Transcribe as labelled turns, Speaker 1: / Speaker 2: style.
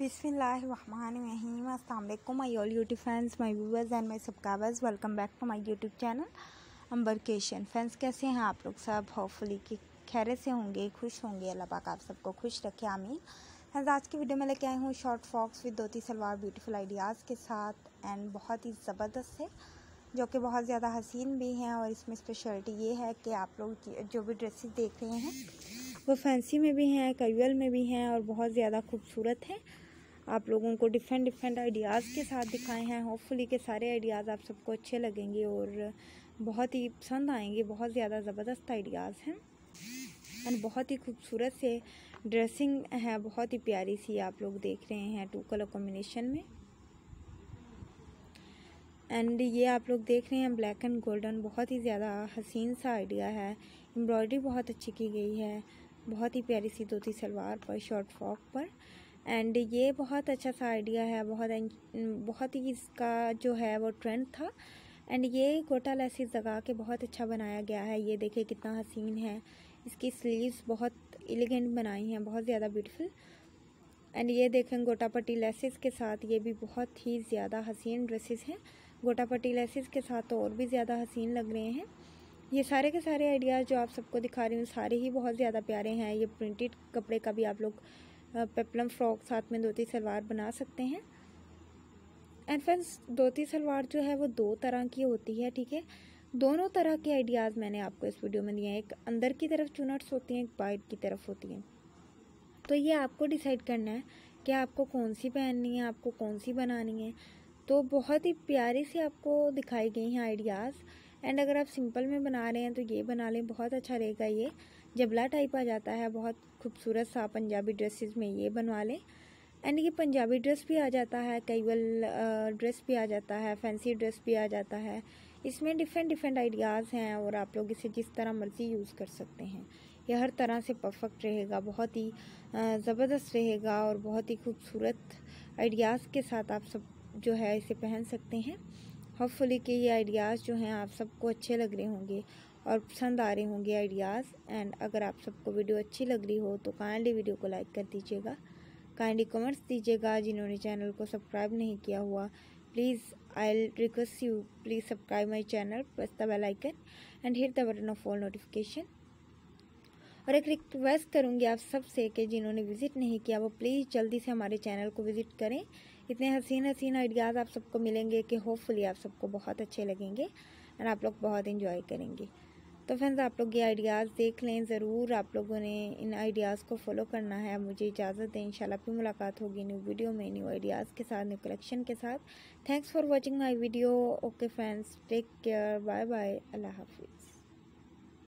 Speaker 1: बिस्मिल्लाहिर्रहमानिर्रहीम। अस्सलाम वालेकुम my all YouTube friends, my viewers and my subscribers. Welcome back to my YouTube channel अंबरकेशन। Friends, कैसे हैं आप लोग सब? होपफुली कि खैरियत से होंगे, खुश होंगे। अल्लाह पाक आप सबको खुश रखे, आमीन। फ्रेंड्स, आज की वीडियो में लेके आई हूँ short frocks with dhoti salwar beautiful ideas के साथ एंड बहुत ही ज़बरदस्त है, जो कि बहुत ज़्यादा हसीन भी हैं। और इसमें स्पेशलिटी ये है कि आप लोग जो भी ड्रेसेस देख रहे हैं वो फैंसी में भी हैं, कैजुअल में भी हैं और बहुत ज़्यादा खूबसूरत हैं। आप लोगों को डिफरेंट आइडियाज़ के साथ दिखाए हैं। होपफुली के सारे आइडियाज़ आप सबको अच्छे लगेंगे और बहुत ही पसंद आएंगे। बहुत ज़्यादा ज़बरदस्त आइडियाज़ हैं एंड बहुत ही खूबसूरत से ड्रेसिंग है, बहुत ही प्यारी सी आप लोग देख रहे हैं 2 कलर कॉम्बिनेशन में। एंड ये आप लोग देख रहे हैं ब्लैक एंड गोल्डन, बहुत ही ज़्यादा हसीन सा आइडिया है। एम्ब्रॉयडरी बहुत अच्छी की गई है, बहुत ही प्यारी सी धोती सलवार पर, शॉर्ट फ्रॉक पर। एंड ये बहुत अच्छा सा आइडिया है, बहुत ही इसका जो है वो ट्रेंड था। एंड ये गोटा लेसिस लगा के बहुत अच्छा बनाया गया है। ये देखिए कितना हसीन है। इसकी स्लीव्स बहुत एलिगेंट बनाई हैं, बहुत ज़्यादा ब्यूटीफुल। एंड ये देखें गोटा पट्टी लेसिस के साथ, ये भी बहुत ही ज़्यादा हसीन ड्रेसेस हैं। गोटा पट्टी लेसिस के साथ तो और भी ज़्यादा हसीन लग रहे हैं। ये सारे के सारे आइडियाज़ जो आप सबको दिखा रही हूँ सारे ही बहुत ज़्यादा प्यारे हैं। ये प्रिंटेड कपड़े का भी आप लोग पेप्लम फ्रॉक साथ में धोती सलवार बना सकते हैं। एंड फ्रेंड्स, धोती सलवार जो है वो 2 तरह की होती है, ठीक है। दोनों तरह के आइडियाज़ मैंने आपको इस वीडियो में दिए हैं। एक अंदर की तरफ चुनट्स होती हैं, एक बाहर की तरफ होती हैं। तो ये आपको डिसाइड करना है कि आपको कौन सी पहननी है, आपको कौन सी बनानी है। तो बहुत ही प्यारी सी आपको दिखाई गई हैं आइडियाज़। एंड अगर आप सिंपल में बना रहे हैं तो ये बना लें, बहुत अच्छा रहेगा। ये जबला टाइप आ जाता है, बहुत खूबसूरत सा पंजाबी ड्रेसेस में ये बनवा लें। एंड ये पंजाबी ड्रेस भी आ जाता है, कैजुअल ड्रेस भी आ जाता है, फैंसी ड्रेस भी आ जाता है। इसमें डिफरेंट आइडियाज़ हैं और आप लोग इसे जिस तरह मर्ज़ी यूज़ कर सकते हैं। यह हर तरह से परफेक्ट रहेगा, बहुत ही ज़बरदस्त रहेगा और बहुत ही खूबसूरत आइडियाज़ के साथ आप सब जो है इसे पहन सकते हैं। होपफुली कि ये आइडियाज़ जो हैं आप सबको अच्छे लग रहे होंगे और पसंद आ रहे होंगे आइडियाज़। एंड अगर आप सबको वीडियो अच्छी लग रही हो तो काइंडली वीडियो को लाइक कर दीजिएगा, काइंडली कमेंट्स दीजिएगा। जिन्होंने चैनल को सब्सक्राइब नहीं किया हुआ, please I request you, please subscribe my channel, press the bell icon and hit the button of all notification. और एक रिक्वेस्ट करूंगी आप सब से कि जिन्होंने विज़िट नहीं किया वो प्लीज़ जल्दी से हमारे चैनल को विज़िट करें। इतने हसीन आइडियाज़ आप सबको मिलेंगे कि होपफुली आप सबको बहुत अच्छे लगेंगे और आप लोग बहुत एंजॉय करेंगे। तो फ्रेंड्स, आप लोग ये आइडियाज़ देख लें ज़रूर। आप लोगों ने इन आइडियाज़ को फॉलो करना है। मुझे इजाज़त दें, इंशाल्लाह फिर मुलाकात होगी न्यू वीडियो में, न्यू आइडियाज़ के साथ, न्यू कलेक्शन के साथ। Thanks for watching my video. Okay friends, take care, bye bye, अल्लाह हाफिज़।